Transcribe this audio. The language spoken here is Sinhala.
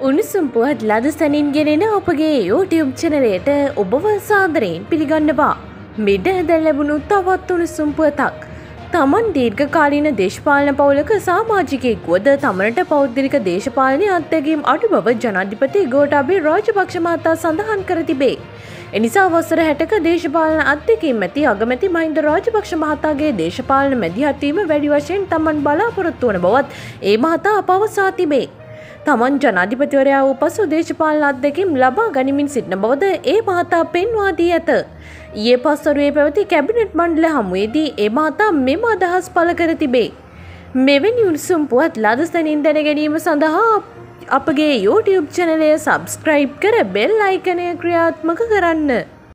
උණුසුම් පුවත් ලදසනින් ගෙනෙන ඔබගේ YouTube චැනලයට ඔබව සාදරයෙන් පිළිගන්නවා. මෙඩ දැන් ලැබුණු තවත් උණුසුම් පුවතක්. තමන් දීර්ඝකාලීන දේශපාලන පවුලක සමාජිකයෙක් වුවද තමනට පෞද්ගලික දේශපාලනයේ අත්දැකීම් අඩු බව ජනාධිපති ගෝඨාභය රාජපක්ෂ මහතා සඳහන් කර තිබේ. එනිසා වසර 60ක දේශපාලන අත්දැකීම් ඇති අගමැති මහින්ද රාජපක්ෂ මහතාගේ දේශපාලන මැදිහත් වීම වැඩි වශයෙන් තමන් බලාපොරොත්තු වන බවත් ඒ මහතා පවසා තිබේ. තමන් ජනාධිපතිවරයා වූ පසු දේශපාලන අත්දැකීම් ලබා ගනිමින් සිටින බවද ඒ මහතා පෙන්වා දී ඇත. ඊයේ පස්වරුවේ පැවති කැබිනට් මණ්ඩල හමුවේදී ඒ මහතා මෙම අදහස් පළ කර තිබේ. මෙවැනි උණුසුම් පුවත් ලදසනින් දැන ගැනීම සඳහා අපගේ YouTube චැනලය සබ්ස්ක්‍රයිබ් කර බෙල් අයිකනය ක්‍රියාත්මක කරන්න.